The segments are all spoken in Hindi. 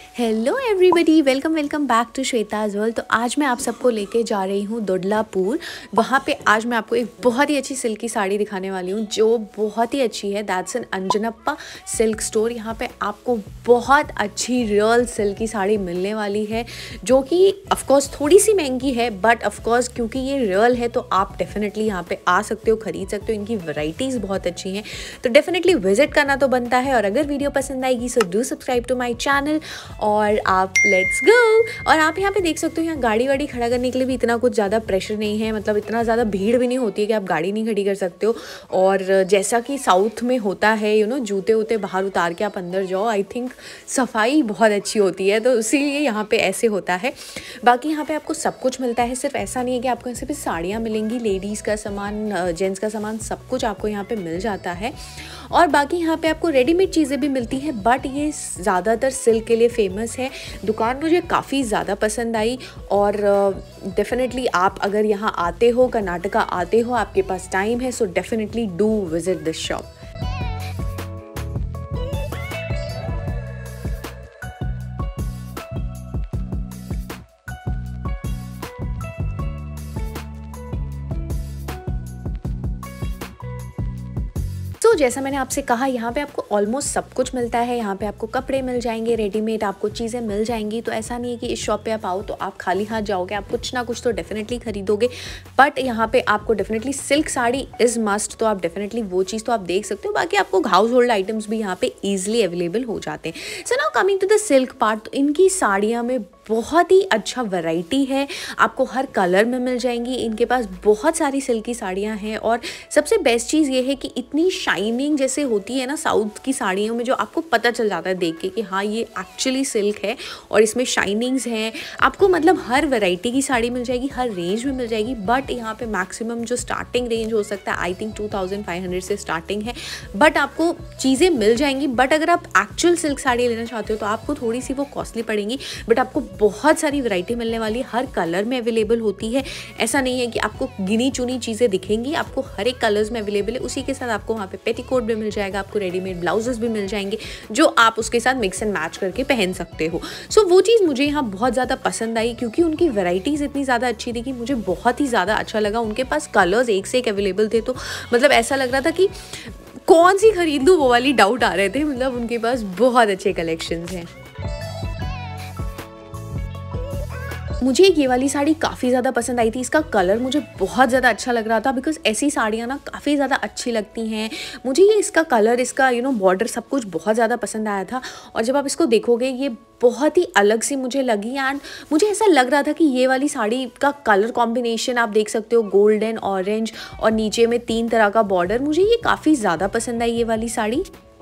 Hello everybody, welcome welcome back to Shweta's world. तो आज मैं आप सबको लेके जा रही हूँ दोडलापुर। वहाँ पे आज मैं आपको एक बहुत ही अच्छी सिल्क की साड़ी दिखाने वाली हूँ जो बहुत ही अच्छी है। That's an Anjanappa silk store. यहाँ पे आपको बहुत अच्छी रियल सिल्क की साड़ी मिलने वाली है जो कि ऑफकोर्स थोड़ी सी महंगी है, बट ऑफकोर्स क्योंकि ये रियल है तो आप डेफिनेटली यहाँ पे आ सकते हो, खरीद सकते हो। इनकी वैरायटीज़ बहुत अच्छी हैं तो डेफिनेटली विजिट करना तो बनता है। और अगर वीडियो पसंद आएगी so do subscribe to my channel और आप लेट्स गो। और आप यहाँ पे देख सकते हो, यहाँ गाड़ी वाड़ी खड़ा करने के लिए भी इतना कुछ ज़्यादा प्रेशर नहीं है, मतलब इतना ज़्यादा भीड़ भी नहीं होती है कि आप गाड़ी नहीं खड़ी कर सकते हो। और जैसा कि साउथ में होता है जूते वूते बाहर उतार के आप अंदर जाओ, आई थिंक सफाई बहुत अच्छी होती है तो इसीलिए यहाँ पे ऐसे होता है। बाकी यहाँ पे आपको सब कुछ मिलता है, सिर्फ ऐसा नहीं है कि आपको यहाँ सिर्फ साड़ियाँ मिलेंगी, लेडीज़ का सामान, जेंट्स का सामान, सब कुछ आपको यहाँ पे मिल जाता है। और बाकी यहाँ पे आपको रेडीमेड चीज़ें भी मिलती हैं, बट ये ज़्यादातर सिल्क के लिए फेमस है। दुकान मुझे काफ़ी ज़्यादा पसंद आई और डेफिनेटली आप अगर यहाँ आते हो, कर्नाटका आते हो, आपके पास टाइम है, so definitely do visit this shop. तो जैसा मैंने आपसे कहा, यहाँ पे आपको ऑलमोस्ट सब कुछ मिलता है। यहाँ पे आपको कपड़े मिल जाएंगे, रेडीमेड आपको चीज़ें मिल जाएंगी। तो ऐसा नहीं है कि इस शॉप पे आप आओ तो आप खाली हाथ जाओगे, आप कुछ ना कुछ तो डेफिनेटली खरीदोगे। बट यहाँ पे आपको definitely silk sari is must, तो आप डेफिनेटली वो चीज़ तो आप देख सकते हो। बाकी आपको हाउस होल्ड आइटम्स भी यहाँ पे ईजिली अवेलेबल हो जाते हैं। So now coming to the silk part, तो इनकी साड़ियाँ में बहुत ही अच्छा वैरायटी है, आपको हर कलर में मिल जाएंगी। इनके पास बहुत सारी सिल्क की साड़ियाँ हैं और सबसे बेस्ट चीज़ ये है कि इतनी शाइनिंग जैसे होती है ना साउथ की साड़ियों में, जो आपको पता चल जाता है देख के कि हाँ ये एक्चुअली सिल्क है और इसमें शाइनिंग्स हैं। आपको मतलब हर वैरायटी की साड़ी मिल जाएगी, हर रेंज में मिल जाएगी। बट यहाँ पे मैक्सिमम जो स्टार्टिंग रेंज हो सकता है, आई थिंक 2500 से स्टार्टिंग है, बट आपको चीज़ें मिल जाएंगी। बट अगर आप एक्चुअल सिल्क साड़ी लेना चाहते हो तो आपको थोड़ी सी वो कॉस्टली पड़ेंगी, बट आपको बहुत सारी वैरायटी मिलने वाली है, हर कलर में अवेलेबल होती है। ऐसा नहीं है कि आपको गिनी चुनी चीज़ें दिखेंगी, आपको हर एक कलर्स में अवेलेबल है। उसी के साथ आपको वहाँ पे पेटीकोट भी मिल जाएगा, आपको रेडीमेड ब्लाउजेस भी मिल जाएंगे जो आप उसके साथ मिक्स एंड मैच करके पहन सकते हो। सो वो चीज़ मुझे यहाँ बहुत ज़्यादा पसंद आई क्योंकि उनकी वैरायटीज़ इतनी ज़्यादा अच्छी थी कि मुझे बहुत ही ज़्यादा अच्छा लगा। उनके पास कलर्स एक से एक अवेलेबल थे, तो मतलब ऐसा लग रहा था कि कौन सी खरीद लूँ वो वाली डाउट आ रहे थे। मतलब उनके पास बहुत अच्छे कलेक्शंस हैं। मुझे ये वाली साड़ी काफ़ी ज़्यादा पसंद आई थी, इसका कलर मुझे बहुत ज़्यादा अच्छा लग रहा था बिकॉज ऐसी साड़ियाँ ना काफ़ी ज़्यादा अच्छी लगती हैं मुझे। ये इसका कलर, इसका बॉर्डर, सब कुछ बहुत ज़्यादा पसंद आया था। और जब आप इसको देखोगे ये बहुत ही अलग सी मुझे लगी एंड मुझे ऐसा लग रहा था कि ये वाली साड़ी का कलर कॉम्बिनेशन आप देख सकते हो, गोल्डन, ऑरेंज और नीचे में 3 तरह का बॉर्डर, मुझे ये काफ़ी ज़्यादा पसंद आई ये वाली साड़ी।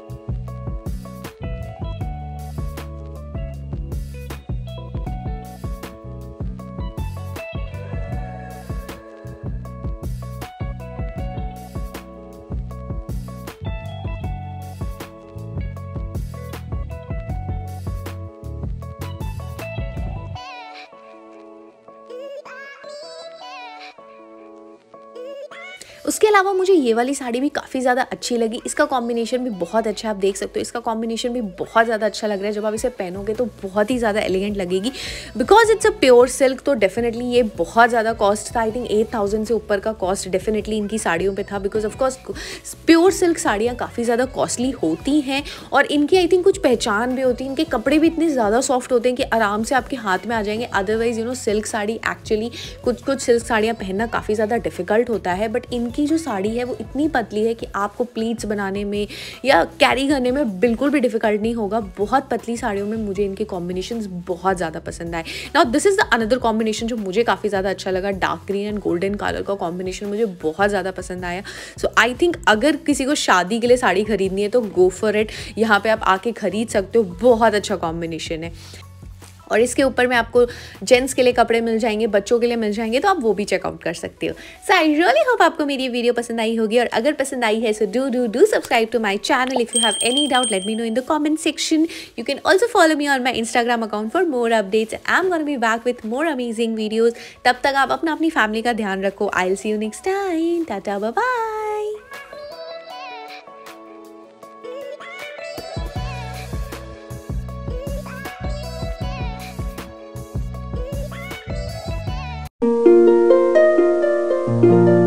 उसके अलावा मुझे ये वाली साड़ी भी काफ़ी ज़्यादा अच्छी लगी। इसका कॉम्बिनेशन भी बहुत अच्छा है, आप देख सकते हो इसका कॉम्बिनेशन भी बहुत ज़्यादा अच्छा लग रहा है। जब आप इसे पहनोगे तो बहुत ही ज़्यादा एलिगेंट लगेगी because it's a pure silk. तो डेफिनेटली ये बहुत ज़्यादा कॉस्ट था, आई थिंक 8000 से ऊपर का कॉस्ट डेफिनेटली इनकी साड़ियों पे था बिकॉज ऑफकोर्स प्योर सिल्क साड़ियाँ काफ़ी ज़्यादा कॉस्टली होती हैं और इनकी आई थिंक कुछ पहचान भी होती है। इनके कपड़े भी इतने ज़्यादा सॉफ्ट होते हैं कि आराम से आपके हाथ में आ जाएंगे। अदरवाइज सिल्क साड़ी एक्चुअली कुछ सिल्क साड़ियाँ पहनना काफ़ी ज़्यादा डिफिकल्ट होता है, बट इनकी जो साड़ी है वो इतनी पतली है कि आपको प्लीट्स बनाने में या कैरी करने में बिल्कुल भी डिफिकल्ट नहीं होगा। बहुत पतली साड़ियों में मुझे इनके कॉम्बिनेशंस बहुत ज़्यादा पसंद आए। Now this is the another combination जो मुझे काफ़ी ज़्यादा अच्छा लगा। Dark green and golden colour का कॉम्बिनेशन मुझे बहुत ज़्यादा पसंद आया। सो आई थिंक अगर किसी को शादी के लिए साड़ी खरीदनी है तो गो फॉर इट, यहाँ पे आप आके खरीद सकते हो, बहुत अच्छा कॉम्बिनेशन है। और इसके ऊपर में आपको जेंट्स के लिए कपड़े मिल जाएंगे, बच्चों के लिए मिल जाएंगे, तो आप वो भी चेकआउट कर सकते हो। सो आई रियली होप आपको मेरी वीडियो पसंद आई होगी और अगर पसंद आई है so do subscribe to my channel. If you have any doubt let me know in the comment section. You can also follow me on my Instagram account for more updates. I am gonna be back with more amazing videos. तब तक आप अपनी फैमिली का ध्यान रखो। I will see you next time. Tata, bye bye. है।